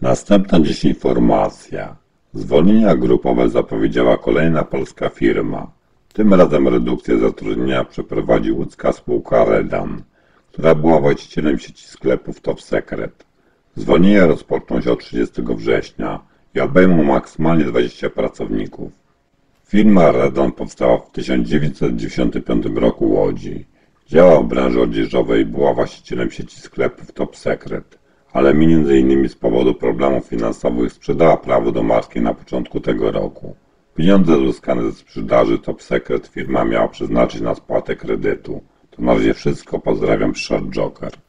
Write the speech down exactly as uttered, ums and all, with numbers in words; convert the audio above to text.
Następna dziś informacja. Zwolnienia grupowe zapowiedziała kolejna polska firma. Tym razem redukcję zatrudnienia przeprowadzi łódzka spółka Redan, która była właścicielem sieci sklepów Top Secret. Zwolnienia rozpoczną się od trzydziestego września i obejmą maksymalnie dwudziestu pracowników. Firma Redan powstała w tysiąc dziewięćset dziewięćdziesiątym piątym roku w Łodzi. Działała w branży odzieżowej i była właścicielem sieci sklepów Top Secret, ale między innymi z powodu problemów finansowych sprzedała prawo do marki na początku tego roku. Pieniądze uzyskane ze sprzedaży Top Secret firma miała przeznaczyć na spłatę kredytu. To na razie wszystko. Pozdrawiam, Short Joker.